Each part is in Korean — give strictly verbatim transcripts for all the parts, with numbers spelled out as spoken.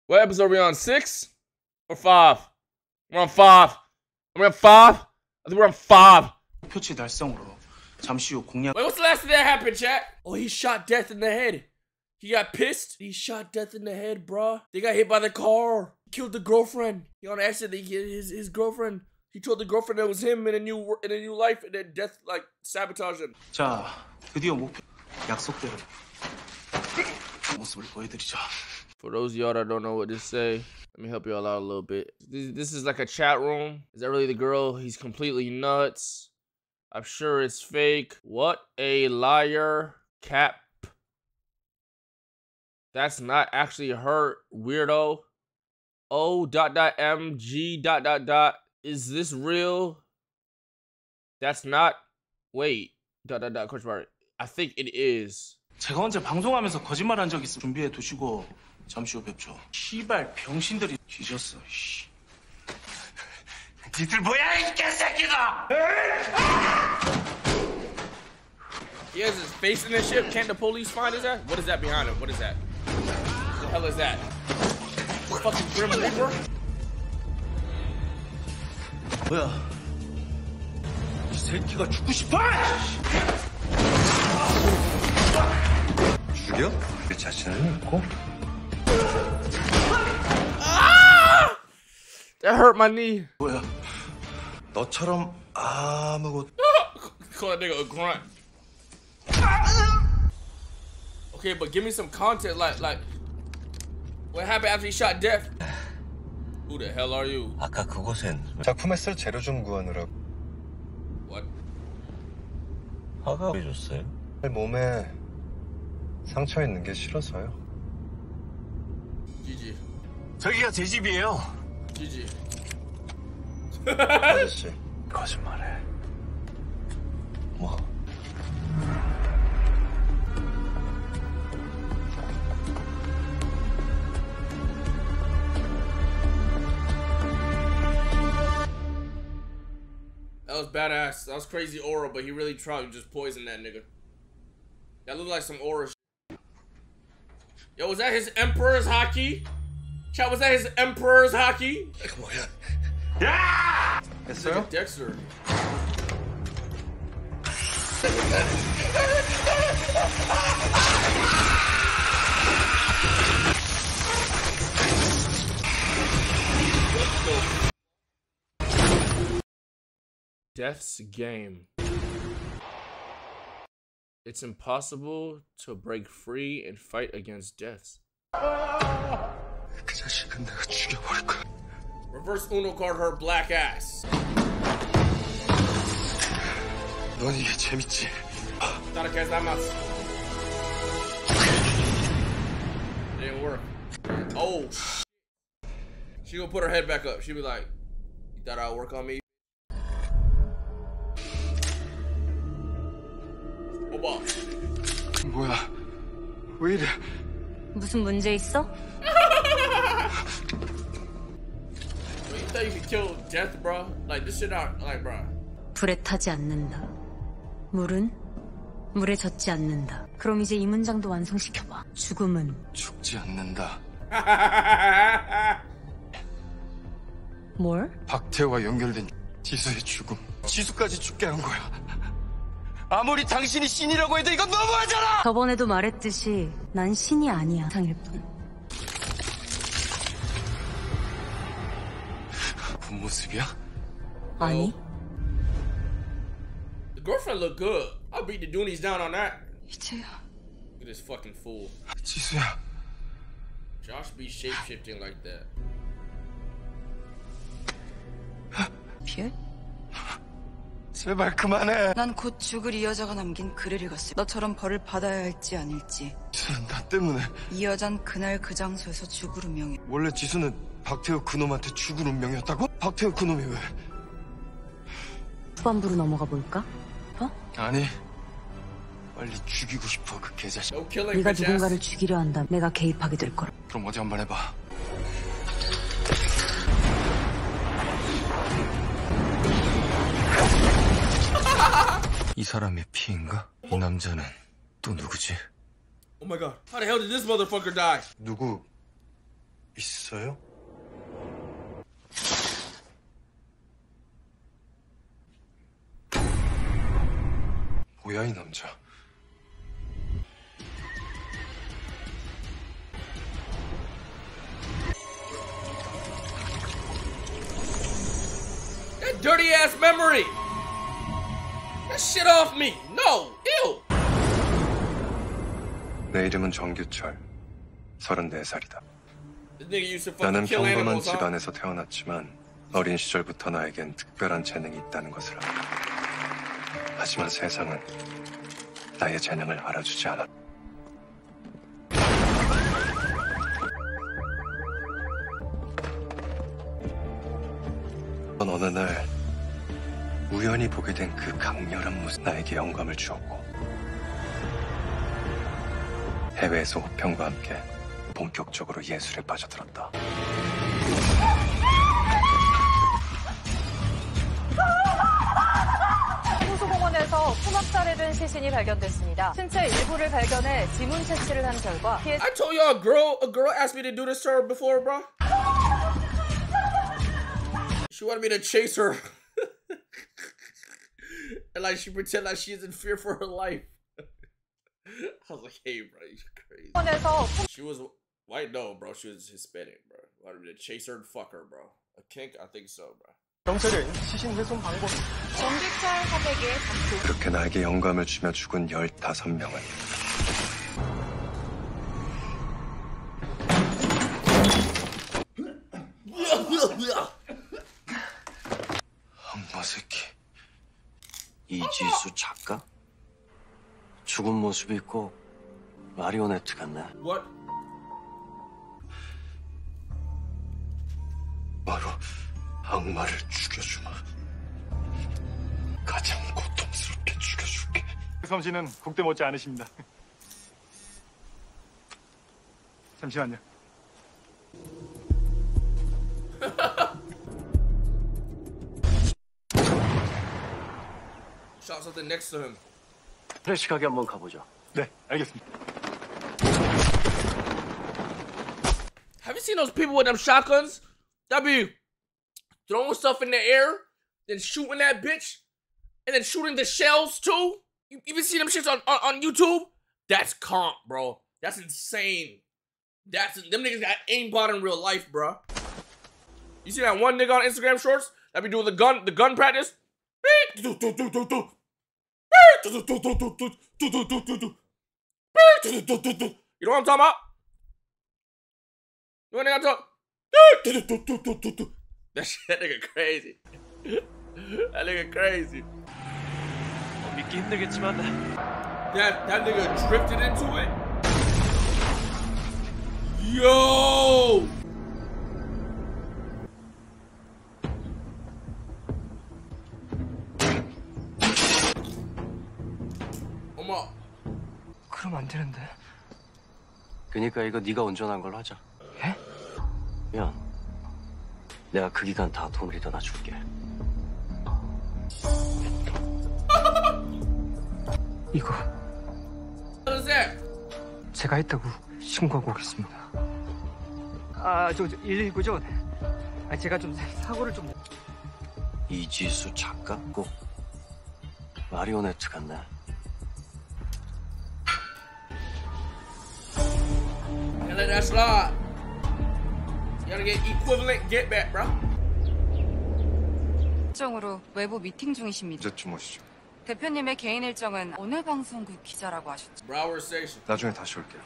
What episode are we on? Six or five? We're on five. Are we on five? I think we're on five. 표치 달성으로 잠시 후 공략. Wait, what's the last thing that happened, chat? Oh, he shot Death in the head. He got pissed. He shot Death in the head, bruh. They got hit by the car. He killed the girlfriend. He on accident. He hit his his girlfriend. He told the girlfriend that was him in a new in a new life, and then Death like sabotaged him. 자, 드디어 목표 약속대로 모습을 보여드리죠. For those of y'all that don't know what this say, let me help y'all out a little bit. This, this is like a chat room. Is that really the girl? He's completely nuts. I'm sure it's fake. What a liar. Cap. That's not actually her, weirdo. O dot dot M G dot dot dot. Is this real? That's not. Wait. Dot dot dot. Question mark. I think it is. 제가 언제 방송하면서 거짓말한 적 있어? 준비해 두시고 잠시 후 뵙죠. 시발 병신들이 뒤졌어. 씨. 니들 뭐야 이 개새끼가! He has his face in this shit. Can't the police find his ass? What is that behind him? What is that? What the hell is that? Fucking Grim Reaper? 뭐야? 이 새끼가 죽고 싶어! 죽여? 내 자신을 믿고? Ah! That hurt my knee. 뭐야? 너처럼 아무것도 Call that nigga a grunt. Okay, but give me some content, like, like, what happened after he shot Death? Who the hell are you? 아까 그곳엔 작품에 쓸 재료 좀 구하느라 What? 화가 왜 줬어요? 몸에 상처 있는 게 싫어서요. 지지. 저기가 제 집이에요. 지지. 아저씨 거짓말해. 뭐? That was badass. That was crazy aura, but he really tried to just poison that nigga. That looked like some aura shit. Yo, was that his Emperor's hockey? Chat, was that his Emperor's hockey? 뭐야? Yeah! It's like a Dexter. Death's game. It's impossible to break free and fight against deaths. 그 자식은 내가 죽여버릴 거야. Reverse Uno card her black ass. 넌 이게 재밌지? Didn't work. Oh, she gonna put her head back up. She be like, "You thought I'd work on me?" 오빠. 뭐야? 왜 이래? 무슨 문제 있어? Wait, you thought you could kill Death, bro? Like this shit out, like, bro. 불에 타지 않는다. 물은 물에 젖지 않는다. 그럼 이제 이 문장도 완성시켜봐. 죽음은 죽지 않는다. 뭘? 박태호와 연결된 지수의 죽음. 지수까지 죽게 한 거야. 아무리 당신이 신이라고 해도 이건 너무하잖아! 저번에도 말했듯이 난 신이 아니야. 상일 뿐. 본 모습이야? 아니. The girlfriend look good. I'll beat the Doonies down on that. 이제야. Look at this fucking fool. 지수야. Josh be shape-shifting like that. 피해? 제발 그만해. 난 곧 죽을 이 여자가 남긴 글을 읽었어. 너처럼 벌을 받아야 할지 아닐지. 지수는 나 때문에. 이 여잔 그날 그 장소에서 죽을 운명이. 원래 지수는 박태호 그놈한테 죽을 운명이었다고? 박태호 그놈이 왜? 후반부로 넘어가 볼까? 어? 아니. 빨리 죽이고 싶어 그 개자식. No killing, 네가 bitch ass. 누군가를 죽이려 한다. 내가 개입하게 될 거라. 그럼 어디 한번 해봐. 이 사람의 피인가? 이 남자는 또 누구지? Oh my god. How the hell did this motherfucker die? 누구 있어? 있어요? 뭐야 이 남자? That dirty ass memory. That shit off me. No, ew. 내 이름은 정규철. 서른네 살이다. This nigga used to 나는 fucking kill 평범한 animals, huh? 집안에서 태어났지만 어린 시절부터 나에겐 특별한 재능이 있다는 것을 알아. 하지만 세상은 나의 재능을 알아주지 않아. 어느 날 우연히 보게 된 그 강렬한 모습 나에게 영감을 주었고 해외에서 호평과 함께 본격적으로 예술에 빠져들었다. 호수공원에서 토막살에 든 시신이 발견됐습니다. 신체 일부를 발견해 지문 채취를 한 결과 피해 I told y'all a girl, a girl asked me to do this to her before, bro. She wanted me to chase her. And like she pretend like she's in fear for her life. I was like, hey, bro, you're crazy. 공원에서 She was white, no, bro. She was Hispanic, bro. Wanted me to chase her and fuck her, bro. A kink? I think so, bro. 경찰은 시신 훼손 방법. 전기철 화백에 담고 그렇게 나에게 영감을 주며 죽은 열다섯 명은 악마 새끼. 이지수 작가? 죽은 모습이 꼭 마리오네트 같네. What? 바로 악마를 죽여주마. 가장 고통스럽게 죽여줄게. 솜씨는 국대 못지 않으십니다. 잠시만요. Shot something next to him. 프레시 가게 한번 가보자. 네, 알겠습니다. Have you seen those people with them shotguns? That be throwing stuff in the air, then shooting that bitch, and then shooting the shells too? You even see them shits on, on, on YouTube? That's comp, bro. That's insane. That's them niggas got aimbot in real life, bro. You see that one nigga on Instagram shorts that be doing the gun the gun practice? You know what I'm talking about? You know what I'm talking about? That shit, that nigga crazy. That nigga crazy. 믿기 힘들겠지만 That that nigga drifted into it. Yo. 어머. 그럼 안 되는데. 그니까 이거 네가 운전한 걸로 하자. 예? 미안. 내가 그 기간 다 도움이 더 놔줄게. 이거 What is that? 제가 했다고 신고하고 오겠습니다. 아, 저, 저 일일구죠? 아, 제가 좀 사고를 좀... 이지수 작가? 꼭 마리오네트 같네. And let that slide. You gotta get equivalent get back, bro. 일정으로 외부 미팅 중이십니다. 언제쯤 오시죠? 대표님의 개인 일정은 오늘 방송국 기자라고 하셨죠. Broward Station. 나중에 다시 올게요.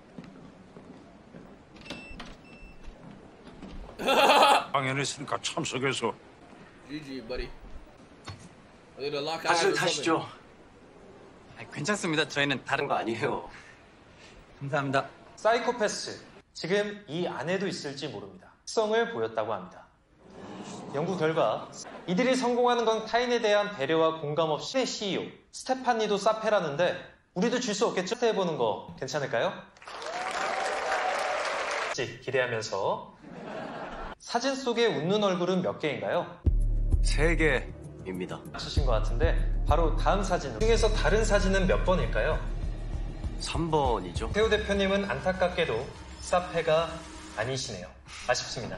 당연했으니까 참석해서 G G, buddy. I need to lock eyes 다시 or something. 타시죠. 괜찮습니다. 저희는 다른 그런 거 아니에요. 감사합니다. 사이코패스, 지금 이 안에도 있을지 모릅니다. 특성을 보였다고 합니다. 연구 결과 이들이 성공하는 건 타인에 대한 배려와 공감 없이 씨이오 스테파니도 사페라는데 우리도 질 수 없겠죠? 해보는 거 괜찮을까요? 기대하면서 사진 속에 웃는 얼굴은 몇 개인가요? 세 개입니다. 맞추신 것 같은데 바로 다음 사진 중에서 다른 사진은 몇 번일까요? 삼 번이죠. 태우 대표님은 안타깝게도 사페가 아니시네요. 아쉽습니다.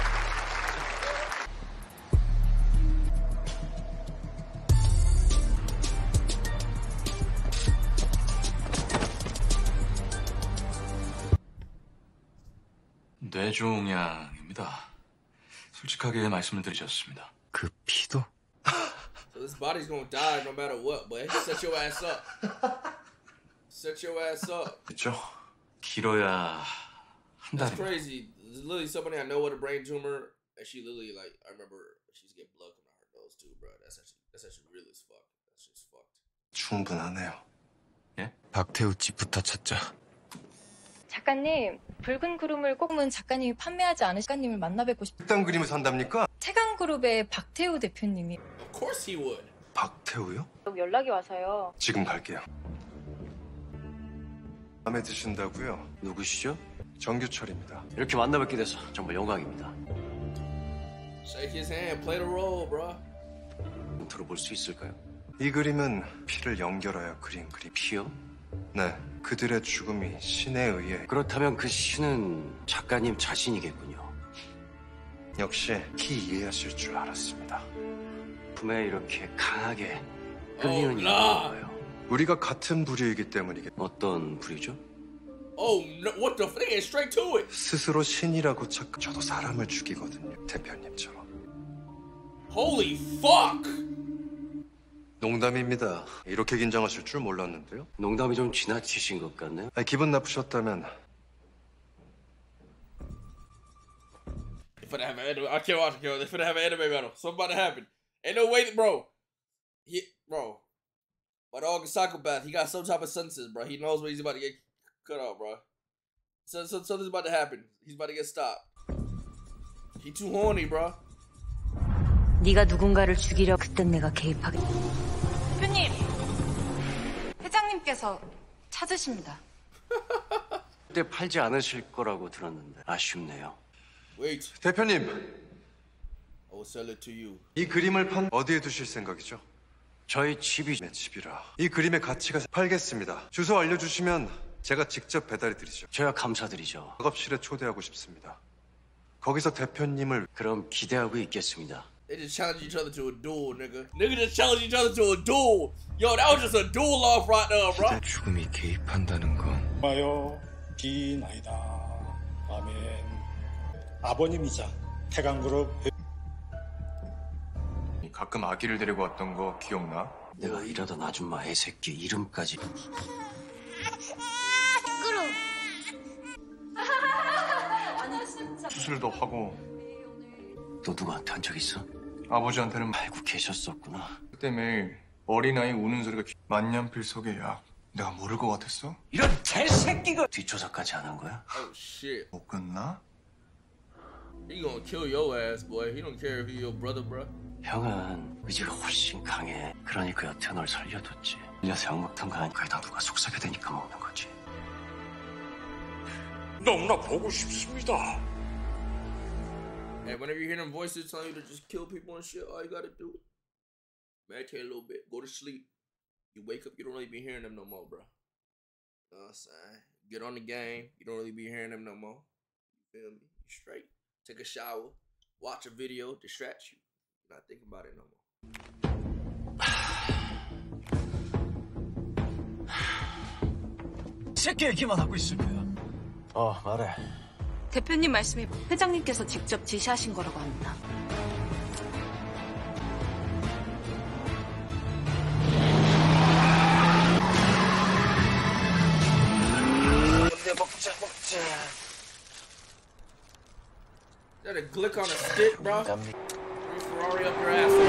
뇌종양입니다. 솔직하게 말씀을 드리셨습니다. 그 피도? So this body's gonna die no matter what, boy. Set your ass up. Set your ass up. 그렇죠? 길어야 한 That's 달입니다. crazy. There's literally somebody I know with a brain tumor, and she literally like I remember she used to get blood coming out her nose too, bro. That's actually that's actually real as fuck. That's just fucked. 충분하네요. 예? 박태우 집부터 찾자. 작가님, 붉은 구름을 꼽은 작가님이 판매하지 않은 작가님을 만나 뵙고 싶... 이딴 그림을 산답니까? 태강그룹의 박태우 대표님이 Of course he would. 박태우요? 연락이 와서요. 지금 갈게요. 마음에 드신다고요? 누구시죠? 정규철입니다. 이렇게 만나뵙게 돼서 정말 영광입니다. Shake his hand, play the role, bro. 들어볼 수 있을까요? 이 그림은 피를 연결하여 그린 그림. 피요? 네, 그들의 죽음이 신에 의해. 그렇다면 그 신은 작가님 자신이겠군요. 역시 피 이해하실 줄 알았습니다. 품에 이렇게 강하게 Oh, 끌리는 이유가 nah. 뭔가요? 우리가 같은 부류이기 때문이겠. 어떤 부류죠? Oh, no, what the? They get straight to it. 스스로 신이라고 착. 저도 사람을 죽이거든요. 대표님처럼. Holy fuck! 농담입니다. 이렇게 긴장하실 줄 몰랐는데요. 농담이 좀 지나치신 것 같네요. 아니, 기분 나쁘셨다면. They finna have an anime. I can't watch it, They finna have an anime battle. Something about to happen. Ain't no way, bro. He, bro. But dog is psychopath. He got some type of senses, bro. He knows when he's about to get cut off, bro. So, so, something's about to happen. He's about to get stopped. He too horny, bro. 네가 누군가를 죽이려 그땐 내가 개입하겠다. 대표님! 회장님께서 찾으십니다. 그때 팔지 않으실 거라고 들었는데 아쉽네요. Wait. 대표님, I will sell it to you. 이 그림을 판 어디에 두실 생각이죠? 저희 집이 내 집이라. 이 그림의 가치가 팔겠습니다. 주소 알려주시면 제가 직접 배달해 드리죠. 저야 감사드리죠. 작업실에 초대하고 싶습니다. 거기서 대표님을. 그럼 기대하고 있겠습니다. They just challenge each other to a duel, nigga. Nigga just challenge each other to a duel. Yo, that was just a duel off right there, bro. 죽음이 개입한다는 건. 마요 비나이다. 아멘. 아버님이자 태강그룹. 가끔 아기를 데리고 왔던 거 기억나? 내가 일하던 아줌마 애새끼 이름까지. 수술도 하고. 너 누구한테 한 적 있어? 아버지한테는 알고 계셨었구나. 그때 매일 어린아이 우는 소리가 귀... 만년필석의 약. 내가 모를 것 같았어? 이런 개새끼가 뒷조사까지 안 한 거야? Oh shit. 못 끝나? He gonna kill your ass, boy. He don't care if you're your brother, bro. 형은 의지가 훨씬 강해. 그러니까 여태 널 살려뒀지. 일려서 약먹던 거 아니까 다 누가 속삭여 되니까 먹는 거지. 너무나 보고 싶습니다. Hey, whenever you hear them voices telling you to just kill people and shit, all you gotta do, meditate a little bit, go to sleep. You wake up, you don't really be hearing them no more, bro. You know what I'm saying? Get on the game, you don't really be hearing them no more. You feel me? You straight. Take a shower, watch a video, distract you. You're not thinking about it no more. 새끼 얘기만 하고 있을 거야. 어, 말해. 대표님 말씀이 회장님께서 직접 지시하신 거라고 합니다. 먹자, 먹자. Is that a glick on a stick, bro? Ferrari up your ass.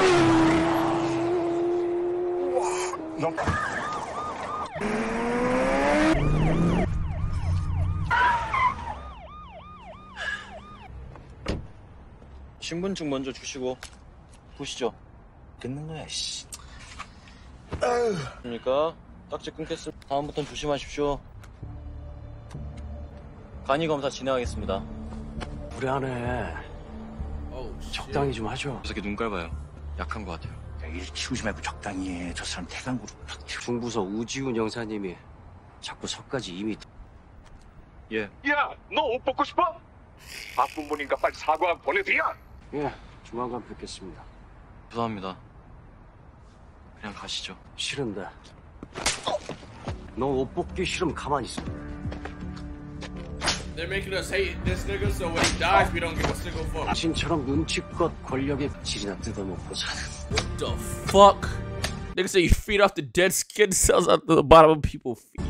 너 신분증 먼저 주시고 보시죠. 끊는 거야, 씨. 그러니까 딱지 끊겠습니다. 다음부터는 조심하십시오. 간이 검사 진행하겠습니다. 불안해. Oh, 적당히 좀 하죠. 저 새끼 눈 깔봐요. 약한 것 같아요. 야, 일 키우지 말고 적당히 해. 저 사람 태강그룹. 중부서 우지훈 영사님이 자꾸 석까지 이미. 예. 야, 너 옷 벗고 싶어? 바쁜 분인가 빨리 사과 보내드려. 예, 조만간 뵙겠습니다. 죄송합니다. 그냥 가시죠. 싫은데. 너 옷 벗기 싫으면 가만히 있어. They're making us hate this nigga, so when he dies, we don't give a single fuck. 당신처럼 눈치껏 권력의 질이나 뜯어먹고 사는. What the fuck? Nigga say you feed off the dead skin cells out the bottom of people's feet.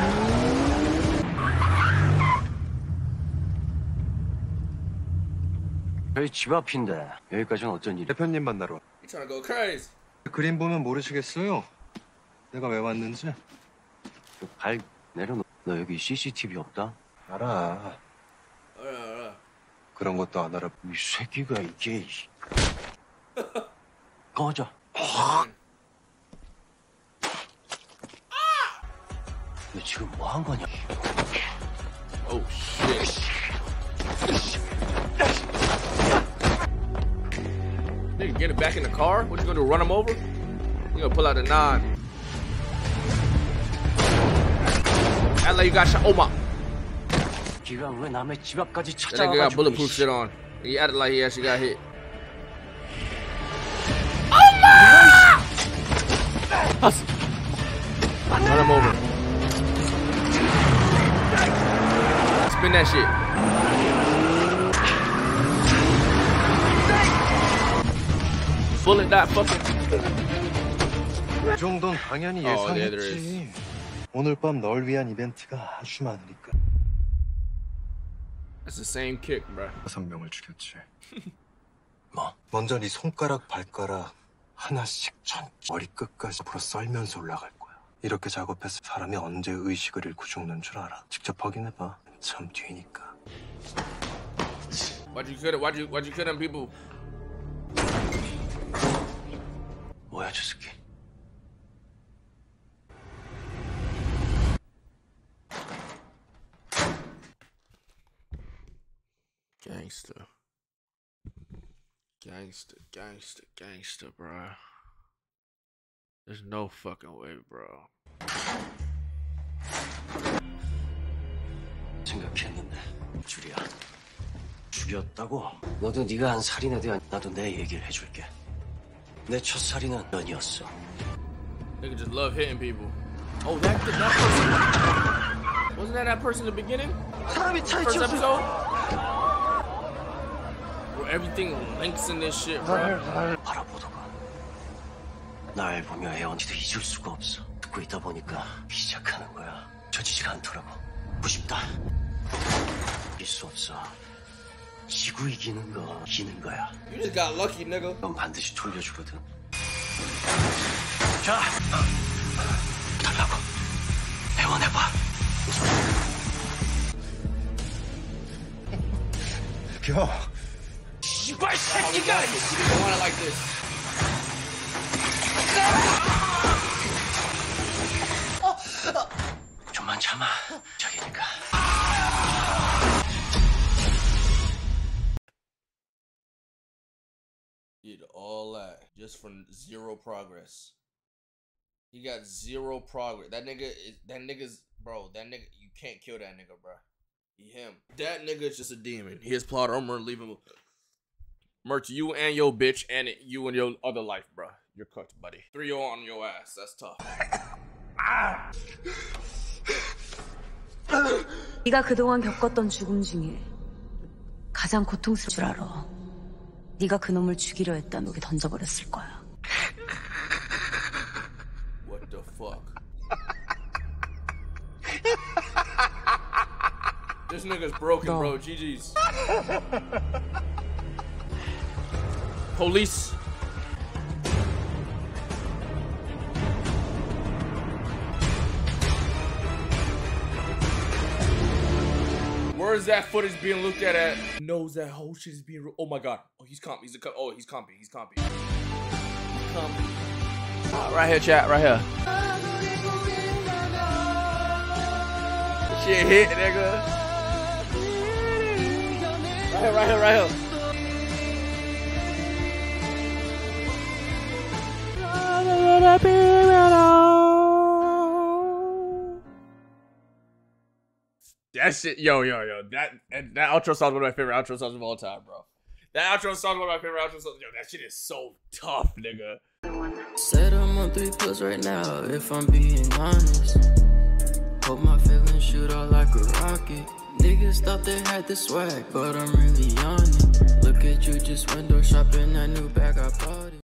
여기 집 앞인데 여기까지는 어쩐 일이야? 대표님 만나러. You trying to go crazy? 그림 보면 모르시겠어요? 내가 왜 왔는지? 발 내려놓. 너 여기 씨씨티비 없다? 알아. 알아, 알아. 그런 것도 안 알아. 이 새끼가 이게. 꺼져. 너 지금 뭐 한 거냐? Oh shit. Nigga, get it back in the car? What you gonna do? Run him over? You gonna pull out a nine? Act like you got shot. Oh my. 기가 왜 남의 집 앞까지 That nigga got 찾아와가지고. bulletproof shit on. He acted like he actually got hit. Oh my! Hustle. Run him over. Spin that shit. Bullet that fucking. 이 정도는 당연히 Oh, yeah, there 예상했지. 오늘 밤 널 위한 이벤트가 아주 많으니까. That's the same kick, bro. 다섯 명을 죽였지. 뭐? 먼저 네 손가락, 발가락 하나씩 천 머리끝까지 앞으로 썰면서 올라갈 거야. 이렇게 작업해서 사람이 언제 의식을 잃고 죽는 줄 알아. 직접 확인해봐. 참 뒤니까. Why'd you kill it? Why'd you why'd you kill them people? 뭐야 저 새끼? Gangster. Gangster, gangster, gangster, bro. There's no fucking way, bro. 생각했는데 줄이야. 죽였다고? 너도 네가 한 살인에 대한 나도 내 얘기를 해줄게. 내 첫 살인은 넌이었어. Nigga just love hitting people. Oh, that that person. Wasn't that that person in the beginning? 사람이 차에 First 치였어. episode? Where everything links in this shit, bro. 날 바라보다가 날 보며 애원지도 잊을 수가 없어. 듣고 있다 보니까 시작하는 거야. 져지지가 않더라고. 무심다. 이길 수 없어. 지구 이기는 거 이기는 거야. You just got lucky, nigga. 넌 반드시 돌려주거든. 자, 달라고. 애원해봐. 겨. 씨발 새끼가! I want it like this. 좀만 참아. 자기니까. Did all that just from zero progress. He got zero progress. That nigga is that nigga's bro. That nigga, you can't kill that nigga, bro. He him. That nigga is just a demon. His plot armor leave him. Merch, you and your bitch, and it, you and your other life, bro. You're cooked, buddy. three oh on your ass. That's tough. 네가 그동안 겪었던 죽음 중에 가장 고통스러울 줄 알아. 네가 그놈을 죽이려 했다 녹에 던져버렸을 거야. What the fuck? This nigga's broken, bro. G G's. Police. Where is that footage being looked at at? Knows that whole shit is being. Oh my god. Oh, he's comp. He's a. Oh, he's compy. He's compy. He's compy. Uh, right here, chat. Right here. Shit hit, nigga. Right here, right here, right here. That shit, yo, yo, yo. That that outro song is one of my favorite outro songs of all time, bro. That outro song is one of my favorite outro songs. Yo, that shit is so tough, nigga. Said I'm on three plus right now, if I'm being honest. Hope my feelings shoot out like a rocket. Niggas thought they had the swag, but I'm really on it. Look at you just window shopping that new bag I bought.